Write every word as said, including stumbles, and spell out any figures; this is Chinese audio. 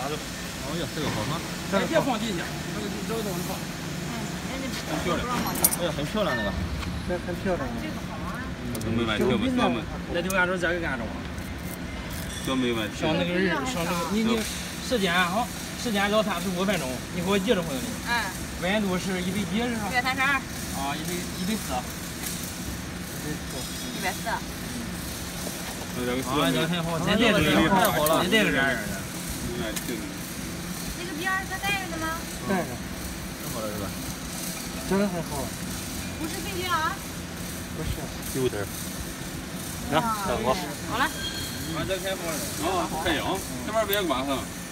拿着。哦呀，这个好看。 哎，别放地下，这个这个东西放。 嗯，人家很漂亮。哎呀，很漂亮那个。 这很漂亮。 这个好玩。 这没问题，我小门。 那就按照这个按照。 小没问题。 像那个人，像那个你你时间好，时间聊三十五分钟，你给我记着回来。 嗯。 温度是一百几是吧？ 一百三十二。 啊，一百一百四。 一百四。 这个啊，这个很好，真这个人太好了，真这个人儿。 那个边儿他带着呢吗？ 带着。 很好了是吧？ 真的很好。 不是飞机啊？ 不是。 有点。来，等我。 好了。 啊，这开播了。 啊，开影，这边别关上。